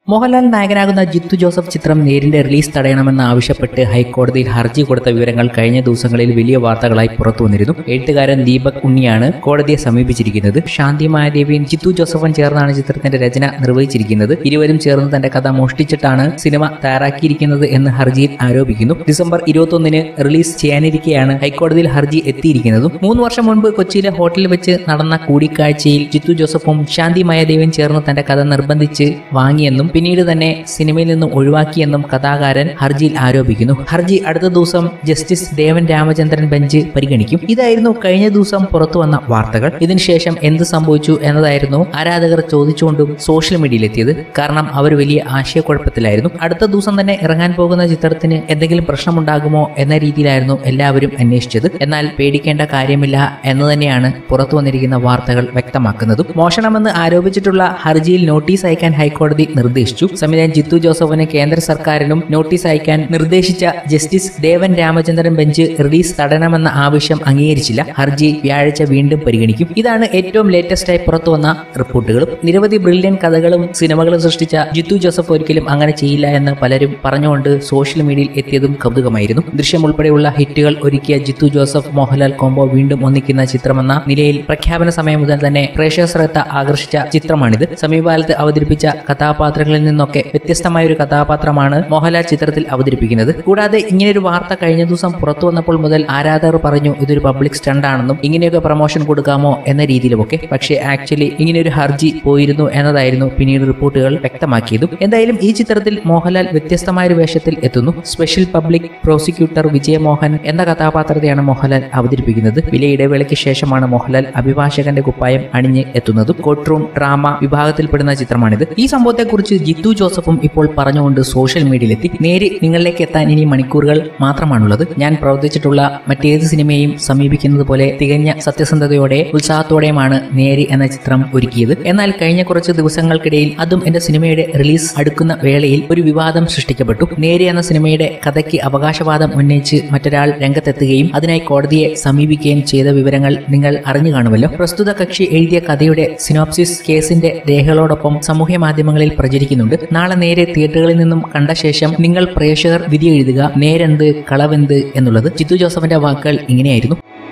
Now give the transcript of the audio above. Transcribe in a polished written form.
മോഹൻലാൽ നായകനാകുന്ന ജിത്തു ജോസഫ് ചിത്രം നേരിന്റെ റിലീസ് തടയണമെന്ന് ആവശ്യപ്പെട്ട് ഹൈക്കോടതിയിൽ ഹർജി കൊടുത്ത വിവരങ്ങൾ കഴിഞ്ഞ ദിവസങ്ങളിൽ വലിയ വാർത്തകളായി പുറത്തു വന്നിരുന്നു. എഴുത്തുകാരൻ ദീപക് ഉണ്ണിയാണ് കോടതിയെ സമീപിച്ചിരിക്കുന്നത്. ശാന്തി മായാദേവിയും ജിത്തു ജോസഫും ചേർന്നാണ് ചിത്രത്തിന്റെ രചന നിർവഹിച്ചിരിക്കുന്നത്. ഇരുവരും ചേർന്ന് തന്റെ കഥ മോഷ്ടിച്ചിട്ടാണ് സിനിമ തയ്യാറാക്കിയിരിക്കുന്നത് എന്ന് ഹർജിയിൽ ആരോപിക്കുന്നു. ഡിസംബർ 21-ന് റിലീസ് ചെയ്യാനിരിക്കെയാണ് ഹൈക്കോടതിയിൽ ഹർജി എത്തിയിരിക്കുന്നതും. 3 വർഷം മുൻപ് കൊച്ചിയിലെ ഹോട്ടലിൽ വെച്ച് നടന്ന കൂടിക്കാഴ്ചയിൽ ജിത്തു ജോസഫും ശാന്തി മായാദേവിയും ചേർന്ന് തന്റെ കഥ നിർബന്ധിച്ച് വാങ്ങിയെന്നും പിന്നീട് തന്നെ സിനിമയിൽ നിന്നും ഒഴിവാക്കിയെന്നും കഥാകാരൻ ഹർജിയിൽ ആരോപിക്കുന്നു. ഹർജി അടുത്ത ദിവസം ജസ്റ്റിസ് ദേവൻ രാമചന്ദ്രൻ ബെഞ്ച് പരിഗണിക്കും. ഇതായിരുന്നു കഴിഞ്ഞ ദിവസം പുറത്തുവന്ന വാർത്തകൾ. ഇതിനുശേഷം എന്ത് സംഭവിച്ചു എന്നതായിരുന്നു ആരാധകർ ചോദിച്ചുകൊണ്ടും സോഷ്യൽ മീഡിയയിലെത്തിയത്. കാരണം അവർ വലിയ ആശയക്കുഴപ്പത്തിലായിരുന്നു. അടുത്ത ദിവസം തന്നെ ഇറങ്ങാൻ പോകുന്ന ചിത്രത്തിന് എന്തെങ്കിലും പ്രശ്നമുണ്ടാകുമോ എന്ന രീതിയിലായിരുന്നു എല്ലാവരും അന്വേഷിച്ചത്. എന്നാൽ പേടിക്കേണ്ട കാര്യമില്ല എന്ന് തന്നെയാണ് പുറത്തു വന്നിരിക്കുന്ന വാർത്തകൾ വ്യക്തമാക്കുന്നതും. മോഷണമെന്ന് ആരോപിച്ചിട്ടുള്ള ഹർജിയിൽ നോട്ടീസ് അയക്കാൻ ഹൈക്കോടതി നിർദ്ദേശിച്ചു. സംവിധായകൻ ജിത്തു ജോസഫിന് കേന്ദ്ര സർക്കാരിനും നോട്ടീസ് അയക്കാൻ നിർദ്ദേശിച്ച justice Devan Ramachandran bench release തടയണമെന്ന ആവശ്യം അംഗീകരിച്ചില്ല. ഹർജി വ്യാഴാഴ്ച വീണ്ടും പരിഗണിക്കും. ഇതാണ് ഏറ്റവും ലേറ്റസ്റ്റായി പുറത്തു വന്ന റിപ്പോർട്ടുകളും. നിരവധി ബ്രില്യൻ കഥകളും സിനിമകളും സൃഷ്ടിച്ച ജിത്തു ജോസഫ് ഒരിക്കലും അങ്ങനെ ചെയ്യില്ല എന്ന് പലരും പറഞ്ഞുകൊണ്ട് സോഷ്യൽ മീഡിയയിൽ എത്തിയതും കൗതുകമായിരുന്നു. ദൃശ്യം ഉൾപ്പെടെയുള്ള ഹിറ്റുകൾ ഒരുക്കിയ ജിത്തു ജോസഫ് മോഹൻലാൽ കോംബോ വീണ്ടും ഒന്നിക്കുന്ന ചിത്രമെന്ന നിലയിൽ പ്രഖ്യാപന സമയം മുതൽ തന്നെ പ്രേക്ഷക ശ്രദ്ധ ആകർഷിച്ച ചിത്രമാണിത്. സമീപകാലത്ത് അവതരിപ്പിച്ച കഥാപാത്രങ്ങളിൽ നിന്നൊക്കെ വ്യത്യസ്തമായ ഒരു കഥാപാത്രമാണ് മോഹൻലാൽ ചിത്രത്തിൽ അവതരിപ്പിക്കുന്നത്. കൂടാതെ ഇങ്ങനെയൊരു വാർത്ത കഴിഞ്ഞ ദിവസം പുറത്തു വന്നപ്പോൾ മുതൽ ആരാധകർ പറഞ്ഞു ഇതൊരു പബ്ലിക് സ്റ്റണ്ട് ആണെന്നും ഇങ്ങനെയൊക്കെ പ്രൊമോഷൻ കൊടുക്കാമോ എന്ന രീതിയിലുമൊക്കെ. പക്ഷേ ആക്ച്വലി ഇങ്ങനെയൊരു ഹർജി പോയിരുന്നു എന്നതായിരുന്നു പിന്നീട് റിപ്പോർട്ടുകൾ വ്യക്തമാക്കിയതും. എന്തായാലും ഈ ചിത്രത്തിൽ മോഹൻലാൽ വ്യത്യസ്തമായ ഒരു വേഷത്തിൽ എത്തുന്നു. സ്പെഷ്യൽ പബ്ലിക് പ്രോസിക്യൂട്ടർ വിജയമോഹൻ എന്ന കഥാപാത്രത്തെയാണ് മോഹൻലാൽ അവതരിപ്പിക്കുന്നത്. വലിയ ഇടവേളയ്ക്ക് ശേഷമാണ് മോഹൻലാൽ അഭിഭാഷകന്റെ കുപ്പായം അണിഞ്ഞ് എത്തുന്നതും. കോർട്ട് റൂം ഡ്രാമ വിഭാഗത്തിൽപ്പെടുന്ന ചിത്രമാണിത്. ഈ സംഭവത്തെക്കുറിച്ച് ജിത്തു ജോസഫും ഇപ്പോൾ പറഞ്ഞുകൊണ്ട് സോഷ്യൽ മീഡിയയിലെത്തി. നേര് നിങ്ങളിലേക്ക് എത്താൻ ഇനി മണിക്കൂറുകൾ മാത്രമാണുള്ളത്. ഞാൻ പ്രവർത്തിച്ചിട്ടുള്ള മറ്റേത് സിനിമയും സമീപിക്കുന്നത് പോലെ തികഞ്ഞ സത്യസന്ധതയോടെ ഉത്സാഹത്തോടെയുമാണ് നേര് എന്ന ചിത്രം ഒരുക്കിയത്. എന്നാൽ കഴിഞ്ഞ കുറച്ച് ദിവസങ്ങൾക്കിടയിൽ അതും എന്റെ സിനിമയുടെ റിലീസ് അടുക്കുന്ന വേളയിൽ ഒരു വിവാദം സൃഷ്ടിക്കപ്പെട്ടു. നേര് എന്ന സിനിമയുടെ കഥയ്ക്ക് അവകാശവാദം ഉന്നയിച്ച് മറ്റൊരാൾ രംഗത്തെത്തുകയും അതിനായി കോടതിയെ സമീപിക്കുകയും ചെയ്ത വിവരങ്ങൾ നിങ്ങൾ അറിഞ്ഞു കാണുമല്ലോ. പ്രസ്തുത കക്ഷി എഴുതിയ കഥയുടെ സിനോപ്സിസ് കേസിന്റെ രേഖകളോടൊപ്പം സാമൂഹ്യ മാധ്യമങ്ങളിൽ പ്രചരിക്കുന്നുണ്ട്. നാളെ നേരെ തിയേറ്ററുകളിൽ നിന്നും കണ്ട ശേഷം നിങ്ങൾ പ്രേക്ഷകർ വിധി എഴുതുക, നേരെന്ത് കളവെന്ത് എന്നുള്ളത്. ജിത്തു ജോസഫിന്റെ വാക്കുകൾ ഇങ്ങനെയായിരുന്നു.